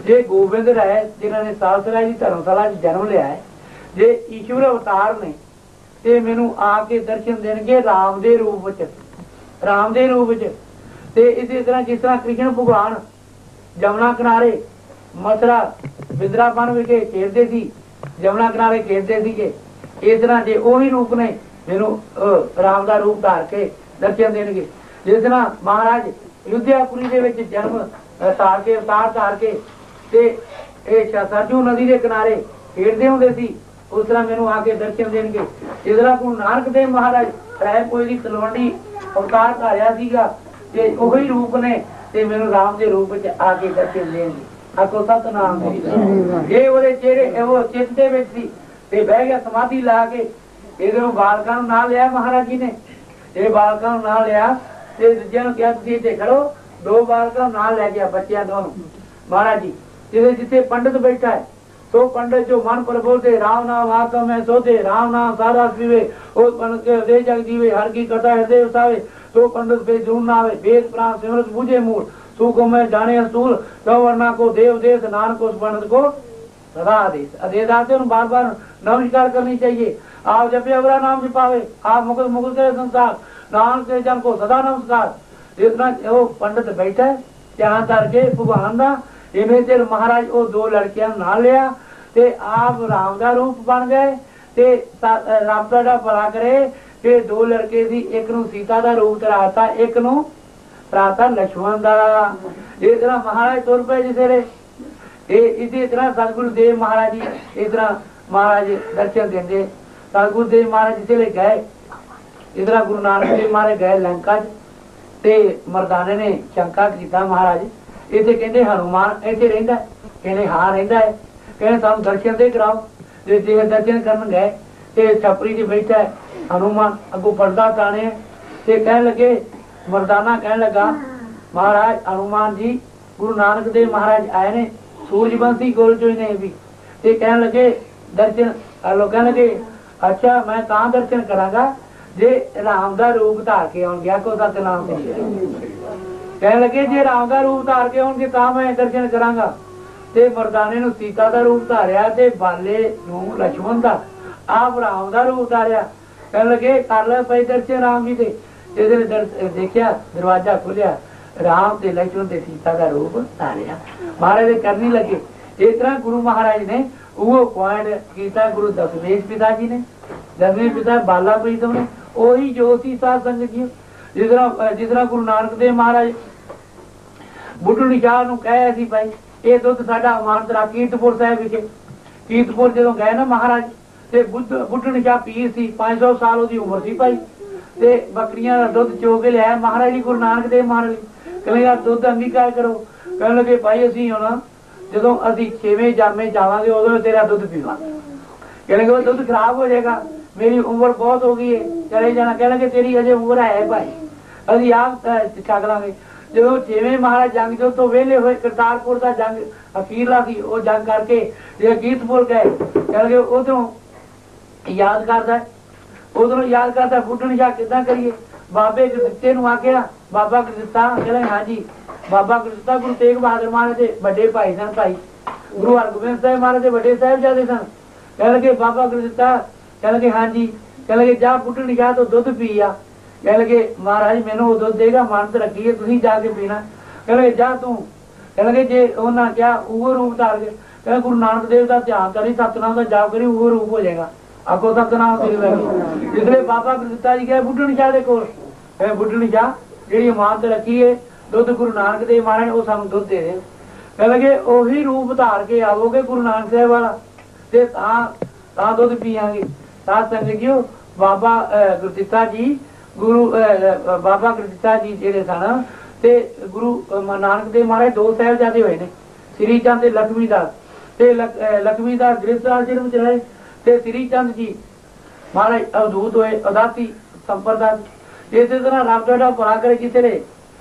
जे गोबिंद राय जिन्होंने सालसराय की धर्मशाला जन्म लिया है, जे ईश्वर अवतार ने ते मैनू आके दर्शन देंगे राम दे रूप च, राम दे रूप च। ते इसी तरह जिस तरह कृष्ण भगवान जमुना किनारे मथुरा बिंद्रावन विखे खेलते सी, जमुना किनारे खेलते थे, इस तरह जे उही रूप ने मैनू राम का रूप धार के दर्शन देंगे। जिस तरह महाराज अयोध्यापुरी दे विच जन्म धार के अवतार धार के सरजू नदी के किनारे खेडते होंदे सी, उस तरह मैनू आके दर्शन देंगे। जिस तरह गुरु नानक देव महाराज रायपुर की तलवंडी अवतार धारिया सीगा, ते उही रूप ने ते मैनू राम के रूप च आके दर्शन देंगे। आखो सतनाम ये ओदे चेहरे वो चित दे विच सी ते बह गया समाधि ला के। इधरों बालकां ना लिया महाराज जी ने, ये बालकां ना लिया ते दूजियां नूं कहा तुसीं इत्थे खड़ो, दो बालकां ना लै गया बच्चियां दोनों महाराज जी। जिथे जिथे पंडित बैठा है तो पंडित जो मन पर बोलते राम नाम आत्मा में सोते, राम नाम सारा पीवे, ओ पंडित के हृदय जग जीवे, हर की कथा हृदय वसावे, तो पंडित पे जून ना आवे, वेद प्राण सिमरत बूझे मूल, सुख में जाने असूल, गवर्णा को देव देश, नानक उस पंडित को सदा आदेश। आदेश आते उन बार बार नमस्कार करनी चाहिए। आप जब अवरा नाम जपावे, आप मुकुल मुकुल करे संसार, नानक के जन को सदा नमस्कार। इतना वो पंडित बैठा है ध्यान करके भगवान का। इन्हें तेरे महाराज वो दो लड़कियां ना लिया ते आप राम का रूप बन गए ते राम का भला करे ते दो लड़के सी, एक नू सीता का रूप धराता, एक नू धराता लक्ष्मण का। इस तरह महाराज तुर पे जिसे इसी तरह सतगुरु देव महाराज जी इस तरह महाराज दर्शन देंगे। सतगुरु देव महाराज जिसे गए, इस तरह गुरु नानक देव महाराज गए लंका ते मरदाने ने शंका किया महाराज इतने कहते हनुमान इतने रहिंदा, कहने हाँ रहिंदा है, कहने सानू दर्शन दे कराओ। जे दर्शन करन गए ते छपरी च बैठा है हनुमान, अगों पर्दा ताने ते कहने लगे मरदाना कहने लगा महाराज हनुमान जी गुरु नानक देव महाराज आए ने सूरजवंशी गोल चो ने भी ते कहने लगे दर्शन लोग कहने लगे अच्छा मैं कहाँ दर्शन करांगा जे राम का रूप धार के आउण गया को सतनाम कहने लगे जे राम का रूप धार के आउणगे तां मैं दर्शन करांगा। ते मरदाने नूं सीता का रूप धारिया ते बाले नूं लक्ष्मण का, आप राम का रूप धारिया। कहने लगे कर ले भाई दर्शन राम जी दे। जिस देखिया दरवाजा खुलिया, राम ते लक्ष्मण ते सीता का रूप धारिया। महाराज करने लगे। इस तरह गुरु महाराज ने वो पॉइंट किया गुरु दशमेश पिता जी ने, दसवें पिता बाला प्रीतम ने, ओही जोशी साध संगत जी। जिस तरह गुरु नानक देव महाराज बुढ़ड़ी शाह नूं कहे सी भाई ये दुध साडा अमानत रख कीरतपुर साहिब विखे। कीरतपुर जो गए ना महाराज ते बुढ़ड़ी शाह पीर सी, 500 साल उसकी उम्र सी भाई, ते बकरियां का दुध चो के लिया महाराज जी गुरु नानक देव महाराज। कहने यार दुध अंगीकार करो। कहने लगे भाई असीं हुण जो असीं 6वें जामे जावांगे उदों तेरा दुध पीवांगे। कहने वो दुध खराब हो जाएगा, मेरी उम्र बहुत हो गई है, चले जाना। कहने लगे तेरी अजे उम्र है भाई, अभी आप छक लांगे। जो 6वें महाराज जंग जो तो वेले हुए करतारपुर का जंग अखीरला सी, वो जंग करके कीरतपुर गए। कहने लगे उधरों याद करता है, उधरों याद करता बुढ़न शाह किदा करिए। बाबे गुरदित्ते नूं आखिया बाबा गुरदित्ता, कहले हाँ जी बाबा गुरदित्ता गुरु तेग बहादुर महाराज के बड़े भाई सन, भाई गुरु हरगोबिंद साहिब महाराज के बड़े साहिबजादे सन। कहने लगे बाबा गुरदित्ता, कहने लगे हाँ जी। कहने लगे जा बुढ़न शाह तो दुध पी आ। कहने लगे महाराज मैनू वो दुध देगा मानत रखी है, तुसीं जाके पीना। कहने लगे जा तू। कहने लगे जे उन्होंने क्या वो रूप धार के, कहने गुरु नानक देव का ध्यान करी, सतनाम का जाप करी, वो रूप हो जाएगा। आखो सतनाम इसलिए बाबा गुरदित्ता जी गए बुढ़न शाह के कोल। कहे बुढ़न शाह जी अमानत रखी है दुध गुरु नानक देव महाराज वो सानू दुध दे दे। कहने लगे ओही रूप धार के आवोगे गुरु नानक साहिब वाला ते तां दुध पीआंगे। साध संगत जी बाबा गुरदित्ता जी गुरु बाबा गुरदित्ता जी जेडे सन ते गुरु नानक देव महाराज दो साहिबजादे होए ने, श्री चंद ते लक्ष्मीदास। ते लक्ष्मीदास गिरफ्तार जेल चलाए ते श्री चंद जी महाराज अवधूत होए, उदासी संप्रदाय। इस तरह रब तुहाडा भला करे। जिसले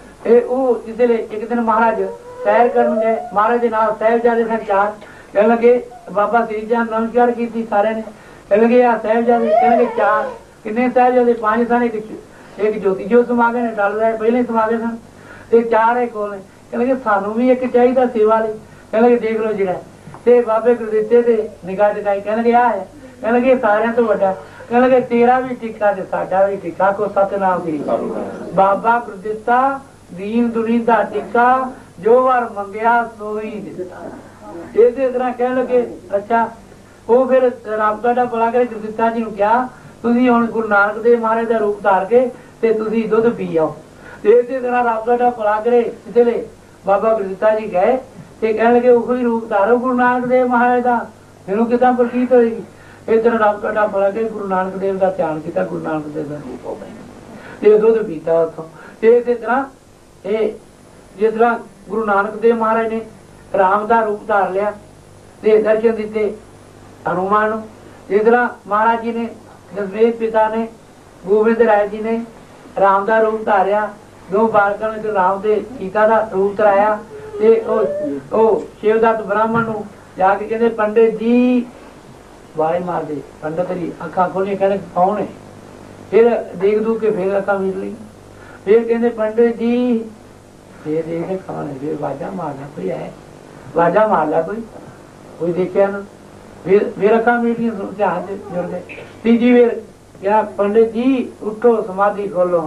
एक दिन महाराज सैर करन गए, महाराज के नाल साहिबजादे सन 4। कहने लगे बाबा श्री चंद नमस्कार की सारे ने। कहने लगे यार साहिबजादे, कहने लगे 4 किन्ने साहिबजादे 5 सन, एक ज्योति जो समा गए ने, टल रहे पहले समा गए सन, ते 4 एक होर ने। कहने लगे सानू भी एक चाहिए सेवा ले। कहने लगे देख लो जिहड़ा ते बाबे गुरदित्ते ते निगाह टिकाई कहने लगे आ है कहने लगे सारियां तो वड्डा कहने लगे तेरा भी टिक्का ते साडा भी टिक्का को सतनाम श्री बाबा गुरदित्ता दीन दुनी दा टिक्का जो वार मंगया सो ही दिता इसे तरह कहने लगे अच्छा वो फिर रब तुहाडा भला करे गुरदित्ता जी नूं कहा तुसीं हुण गुरु नानक देव महाराज दा रूप धार के ते तुसीं दुध पी आओ इसे तरह रब तुहाडा भला करे इसलिए बाबा गुरदित्ता जी गए ते कहने लगे उही रूप धारो गुरु नानक देव महाराज दा मैनूं किदां प्रतीत होएगी इधर रब तुहाडा भला करे गुरु नानक देव दा ध्यान कीता गुरु नानक देव दा रूप हो गया ते दुध पीता उत्थों ते इसे तरह ये जिस तरह गुरु नानक देव महाराज ने राम दा रूप धार लिया ते दर्शन दिते हनुमान नूं जिस तरह महाराज जी ने दशमेश पिता ने गोबिंद राय जी ने राम दा रूप धारिया दो बालकां ने राम दे सीता दा रूप धराया ते ओ शिवदत्त ब्राह्मण नूं जाके कहंदे पंडित जी वाले मार दे पंडित दी अखां खोलियां कहंदे कौन है फिर देख दूख के फिर अखां मीट ली फिर कहंदे पंडित जी फिर देखे कौन है फिर वाजा मारना कोई है वाजा मार ला कोई देखिया ना फिर अखा मीटिंग ध्यान से जुड़ गए तीजी फिर क्या पंडित जी उठो समाधि खोलो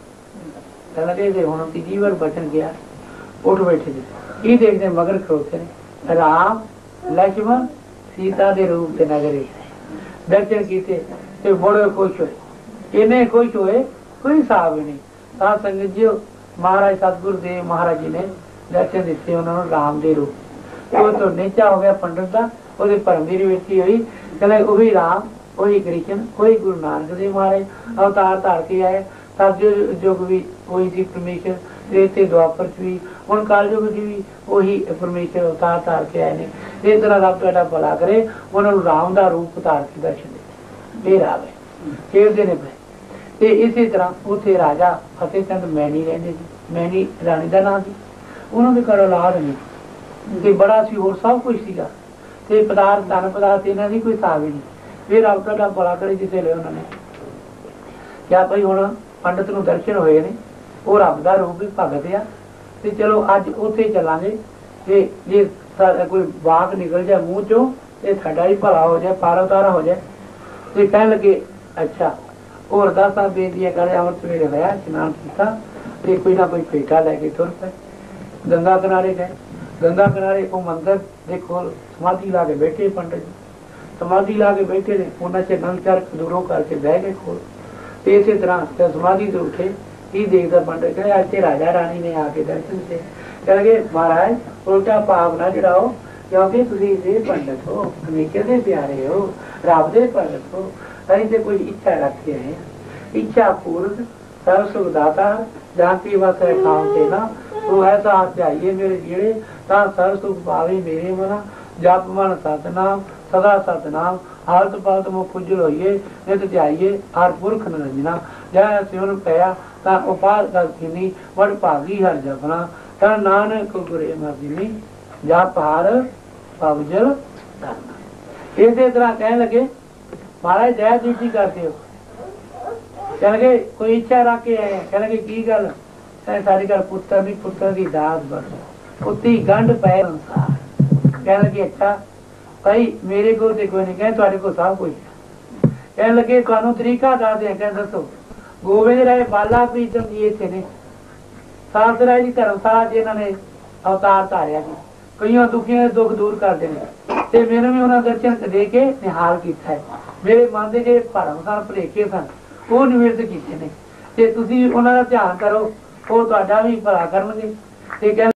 लगे हूँ तीजी बार बचन गया उठ बैठे थे ये देखते मगर खड़ोते ने राम लक्ष्मण सीता के रूप से नगरे दर्शन किए बड़े खुश हुए इन्हें खुश हुए कोई हिसाब नहीं सात संगत जी महाराज सतगुरु देव महाराज जी ने दर्शन दिते उन्होंने राम के रूप तो नीचा हो गया पंडित का ਉਹਦੇ ਭਰਮ ਦੀ ਰਿਵਿਰਤੀ ਹੋਈ ਕਹਿੰਦਾ ਉਹੀ ਰਾਮ ਉਹੀ ਕ੍ਰਿਸ਼ਨ ਉਹੀ ਗੁਰੂ ਨਾਨਕ ਦੇਵ ਮਹਾਰਾਜ ਅਵਤਾਰ ਧਾਰ ਕੇ ਆਏ ਸਤਿਯੁਗ ਯੁੱਗ ਵੀ ਉਹੀ ਸੀ ਪਰਮੇਸ਼ਰ ਤ੍ਰੇਤੇ ਦੁਆਪਰ ਚ ਵੀ ਹੁਣ ਕਲਯੁਗ ਚ ਵੀ ਉਹੀ ਪਰਮੇਸ਼ਰ ਅਵਤਾਰ ਧਾਰ ਕੇ ਆਏ ਨੇ ਇਸ ਤਰ੍ਹਾਂ ਰੱਬ ਤੁਹਾਡਾ ਭਲਾ ਕਰੇ ਉਹਨਾਂ ਨੂੰ ਰਾਮ ਦਾ ਰੂਪ ਧਾਰ ਕੇ ਦਰਸ਼ਨ ਦਿੱਤੇ ਫੇਰ ਆ ਗਏ ਖੇਡਦੇ ਨੇ ਪਏ ਤੇ ਇਸੇ ਤਰ੍ਹਾਂ ਉੱਥੇ ਰਾਜਾ ਫਤਿਹ ਚੰਦ ਮੈਣੀ ਰਹਿੰਦੇ ਸੀ ਮੈਣੀ ਰਾਣੀ ਦਾ ਨਾਮ ਸੀ ਉਹਨਾਂ ਦੇ ਘਰ ਔਲਾਦ ਨਹੀਂ ਤੇ ਬੜਾ ਸੀ ਹੋਰ ਸਭ ਕੁਝ ਸੀਗਾ ਤੇ ਪਦਾਰਥ ਧਨ ਪਦਾਰਥ ਇਹਨਾਂ ਦੀ ਕੋਈ ਹਿਸਾਬ ਹੀ ਨਹੀਂ ਫਿਰ ਰੱਬ ਤੁਹਾਡਾ ਭਲਾ ਕਰੇ ਜਿੱਥੇ ਲਿਆ ਉਹਨਾਂ ਨੇ ਕਿਆ ਭਾਈ ਹੁਣ ਪੰਡਤ ਨੂੰ ਦਰਸ਼ਨ ਹੋਏ ਨੇ ਉਹ ਰੱਬ ਦਾ ਰੂਪ ਵੀ ਭਗਤ ਆ ਤੇ ਚਲੋ ਅੱਜ ਉੱਥੇ ਚੱਲਾਂਗੇ ਤੇ ਜੇ ਕੋਈ ਵਾਕ ਨਿਕਲ ਜਾਏ ਮੂੰਹ ਚੋਂ ਤੇ ਸਾਡਾ ਹੀ ਭਲਾ ਹੋ ਜਾਏ ਪਾਰ ਉਤਾਰਾ ਹੋ ਜਾਏ ਤੇ ਕਹਿਣ ਲੱਗੇ ਅੱਛਾ ਹੋਰ ਅਰਦਾਸਾਂ ਬੇਨਤੀਆਂ ਕਰੇ ਅੰਮ੍ਰਿਤ ਵੇਲੇ ਹੋਇਆ ਇਸ਼ਨਾਨ ਕੀਤਾ ਤੇ ਕੋਈ ਨਾ ਕੋਈ ਭੇਟਾ ਲੈ ਕੇ ਤੁਰ ਪਏ ਗੰਗਾ ਕਿਨਾਰੇ ਗਏ गंगा किनारे को मंदिर देखो समाधि ला के बैठे पंडित जी समाधि ला के बैठे ने उन्होंने नंचार दूरों करके बह गए खोल इसी तरह जब समाधि से उठे ही देखता पंडित कहे आज राजा रानी ने आके दर्शन से कह गए महाराज उल्टा पाप ना चढ़ाओ क्योंकि तुम पंडित हो हमेशा दे प्यारे हो रब दे भगत हो अं तो कोई इच्छा रखे हैं इच्छा पूर्ण सर्व सुखदाता जानती बस है काम से ना तो ऐसा चाहिए मेरे जीड़े ता सर्व सुख पावे मेरे मना जप मन सतनाम सदा सतनाम हालत पालत मुख उज्जल होइए नित ध्याइए हर पुरख निरंजना जय सिमरन पया ता उपास कर किनी वड भागी हर जपना तन नानक गुरे मर्दिनी जप हर पवजल धरना इसे तरह कहने लगे महाराज जय ड्यूटी करते हो कहने लगे कोई इच्छा रख के आए कहने लगे की गल सारी गल पुत्र भी पुत्र की दास बन उत्ती गंढ पै संसार कहने लगे अच्छा भाई मेरे को कोई नहीं कहे तुहाडे को सब कुछ कहने लगे तुहानू तरीका दस दे कह दसो गोविंद राय बाला प्रीतम जी इत्थे ने सासराय दी धर्मशाला च इन्हां ने अवतार धारिया जी कईयां दुखियां दे दुख दूर करदे ने ते मैनूं भी उन्हां दर्शन दे के निहाल कीता है मेरे मन दे जे भरम सन भुलेखे सन ਉਹ ਨਿਵਰਤ ਕੀਤੇ ਨੇ ਤੇ ਤੁਸੀਂ ਉਹਨਾਂ ਦਾ ਧਿਆਨ ਕਰੋ ਉਹ ਤੁਹਾਡਾ ਵੀ ਭਲਾ ਕਰਨਗੇ ਤੇ